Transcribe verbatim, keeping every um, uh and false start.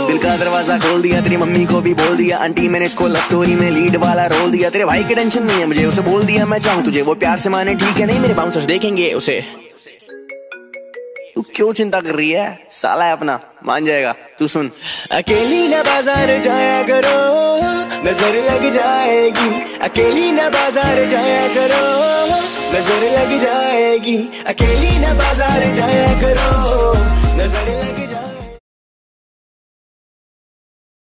दिल का दरवाजा खोल दिया, तेरी मम्मी को भी बोल दिया, आंटी मैंने इसको लव स्टोरी में लीड वाला रोल दिया। तेरे भाई की टेंशन नहीं है मुझे, उसे बोल दिया मैं चाहूँ तुझे, वो प्यार से माने ठीक है, नहीं मेरे बाउंसर्स देखेंगे उसे। तू क्यों चिंता कर रही है, साला है अपना, मान जाएगा। तू सुन, अकेली ना बाजार जाया करो, नजर लग जाएगी। अकेली ना बाजार जाया करो, नजर लग जाएगी। अकेली ना बाजार जाया करो, नजर लग